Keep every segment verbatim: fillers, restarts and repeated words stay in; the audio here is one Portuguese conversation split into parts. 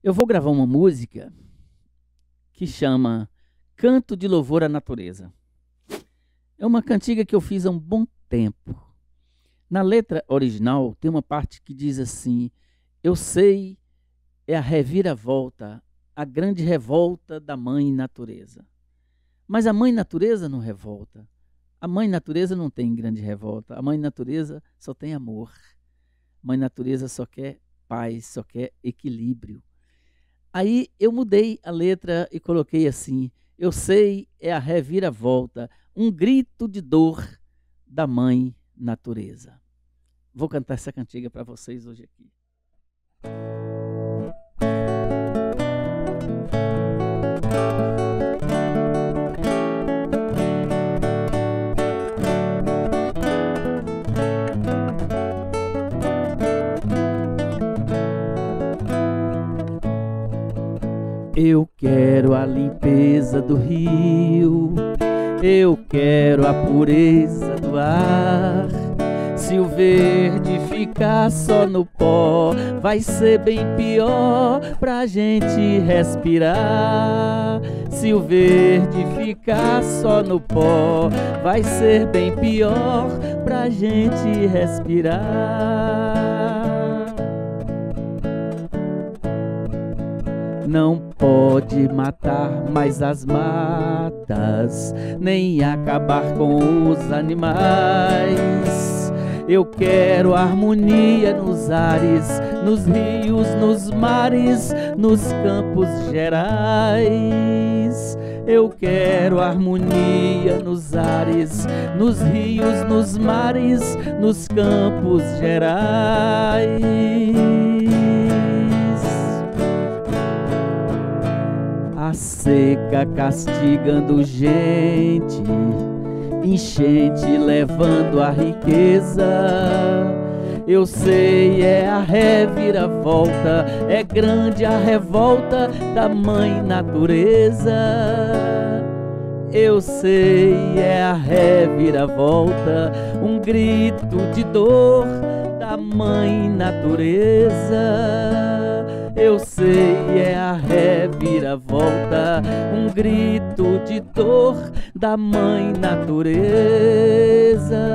Eu vou gravar uma música que chama Canto de Louvor à Natureza. É uma cantiga que eu fiz há um bom tempo. Na letra original tem uma parte que diz assim: eu sei, é a reviravolta, a grande revolta da mãe natureza. Mas a mãe natureza não revolta. A mãe natureza não tem grande revolta. A mãe natureza só tem amor. A mãe natureza só quer paz, só quer equilíbrio. Aí eu mudei a letra e coloquei assim: eu sei, é a reviravolta, um grito de dor da mãe natureza. Vou cantar essa cantiga para vocês hoje aqui. Eu quero a limpeza do rio, eu quero a pureza do ar. Se o verde ficar só no pó, vai ser bem pior pra gente respirar. Se o verde ficar só no pó, vai ser bem pior pra gente respirar. Não pode matar mais as matas, nem acabar com os animais. Eu quero harmonia nos ares, nos rios, nos mares, nos campos gerais. Eu quero harmonia nos ares, nos rios, nos mares, nos campos gerais. A seca castigando gente, enchente levando a riqueza. Eu sei, é a reviravolta, é grande a revolta da mãe natureza. Eu sei, é a reviravolta, um grito de dor da mãe natureza. Eu sei, é a reviravolta, um grito de dor da mãe natureza.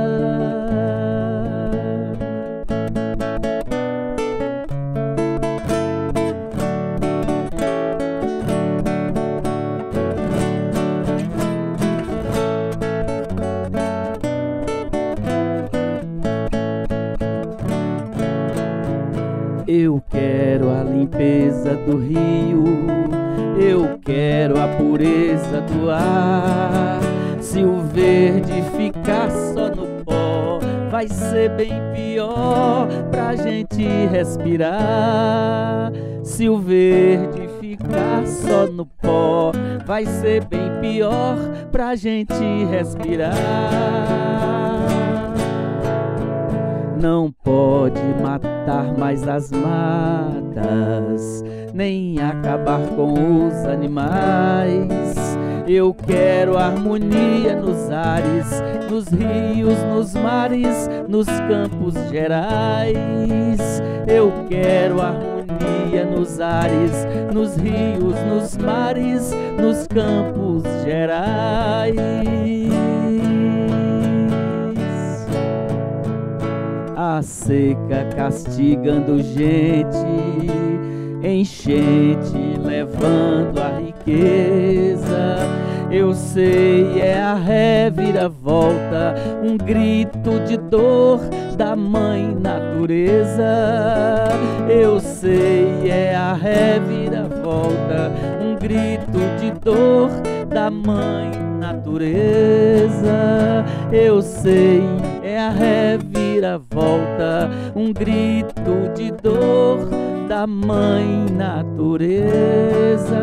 Eu quero a limpeza do rio, eu quero a pureza do ar. Se o verde ficar só no pó, vai ser bem pior pra gente respirar. Se o verde ficar só no pó, vai ser bem pior pra gente respirar. Não pode matar mais as matas, nem acabar com os animais. Eu quero harmonia nos ares, nos rios, nos mares, nos campos gerais. Eu quero harmonia nos ares, nos rios, nos mares, nos campos gerais. A seca castigando gente, enchente levando a riqueza. Eu sei, é a reviravolta, um grito de dor da mãe natureza. Eu sei, é a reviravolta, um grito de dor da mãe natureza. Eu sei, é a reviravolta, um grito de dor da mãe natureza.